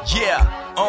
Yeah,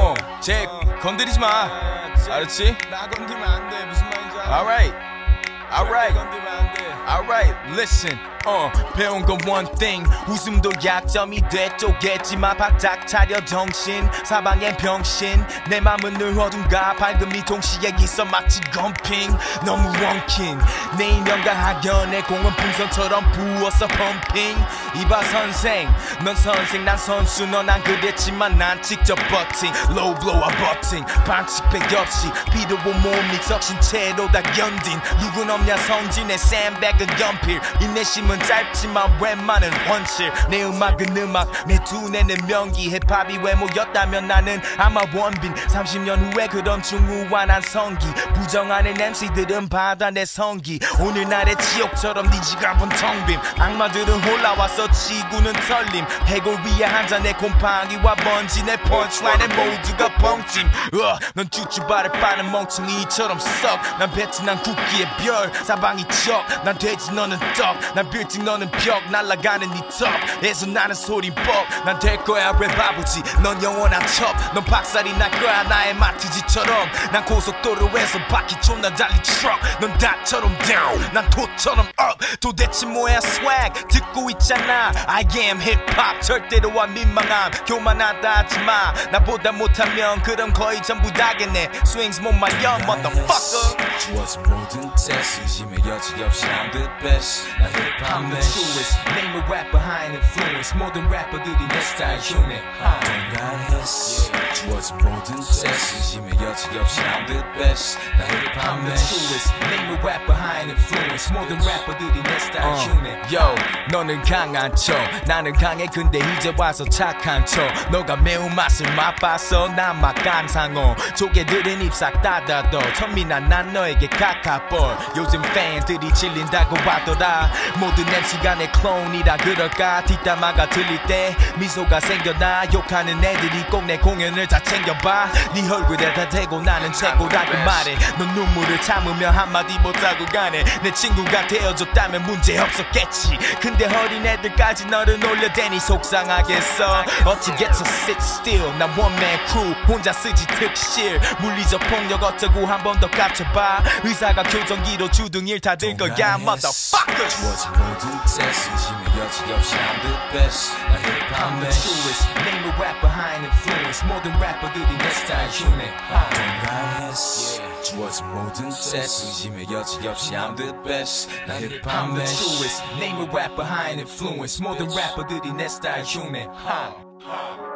쟤 건드리지 마. 알았지? 나 건드리면 안 돼. 무슨 말인지 알아? Alright, 건드리면 안 돼. alright, listen. 배운 건 one thing. 웃음도 약점이 돼 쪼개지마. 바짝 차려 정신. 사방엔 병신. 내 맘은 늘 어둠과 밝음이 동시에 있어 마치 검핑. 너무 엉킨 내 인연과 학연의 공은 풍선처럼 부어서 펌핑. 이봐 선생, 넌 선생 난 선수. 넌 안 그랬지만 난 직접 버팅. Low blow 버팅 반칙백 없이 비도고 몸이 적신 채로 다 견딘. 누군 없냐 성진의 샌백은 연필. 인내심은 짧지만 웬만은 원실. 내 음악은 음악 내 두뇌는 명기. 힙합이 외모였다면 나는 아마 원빈. 30년 후에 그럼 중후한한 성기. 부정하는 MC들은 받아 내 성기. 오늘날의 지옥처럼 네 지갑은 텅빔. 악마들은 올라와서 지구는 털림. 해골 위에 한잔의 곰팡이와 먼지. 내 펀치라인에 모두가 뻥짐. 넌 쭈쭈바를 빠는 멍청이처럼 썩. 난 베트남 국기의 별 사방이 적. 난 돼지 너는 떡. 난 빌딩 너는 벽. 날아가는 네 턱에서 나는 소린 뻑. 난 될 거야 랩 아버지. 넌 영원한 척. 넌 박살이 날 거야 나의 마트지처럼. 난 고속도로에서 바퀴 존나 달린 트럭. 넌 닭처럼 down 난 도처럼 up. 도대체 뭐야 swag 듣고 있잖아. I am 힙합 절대로 안 민망함. 교만하다 하지마. 나보다 못하면 그럼 거의 전부 다겠네. Swings 못 말려 motherfucker. 주어진 모든 테스트 의심의 여지 없이 I'm the best. 나 힙합 I'm the truest. Name a rap behind influence. 모든 래퍼들이 내 스타일 유닛. 동가했어. 주어진 모든 테스트 의심의 여지 없이 I'm the best. 나 힙합 I'm the truest. Name a rap behind influence. 모든 래퍼들이 내 스타일 유닛. Yo, 너는 강한 척 나는 강해 근데 이제 와서 착한 척. 너가 매운맛을 맛봤어 난 맛감상어. 조개들은 입 싹 닫아둬. 천민아 난 너에게 카카볼. 요즘 팬들이 질린다고 하더라. 모든 MC가 내 클론이라 그럴까. 뒷담화가 들릴 때 미소가 생겨나. 욕하는 애들이 꼭 내 공연을 다 챙겨봐. 네 얼굴에다 대고 나는 최고라고 말해. 넌 눈물을 참으며 한마디 못하고 가네. 내 친구가 되어줬다면 문제 없었겠지. 근데 어린애들까지 너를 놀려대니 속상하겠어. 어찌겠어 sit still. 난 원맨 크루 혼자 쓰지 특실. 물리적 폭력 어쩌고 한 번 더 깝쳐봐. 의사가 교정기로 주둥 일 다 들 거야 motherfucker. 주어진 모든 테스트 의심의 여지 없이 I'm the best. 나 힙합 I'm the truest. Name a rap behind influence. 모든 래퍼들이 내 스타일 유닛. 동가했어. 주어진 모든 테스트 의심의 여지 없이 I'm the best. 나 힙합 I'm the truest. Name a rap behind influence. 모든 래퍼들이 내 스타일 유닛.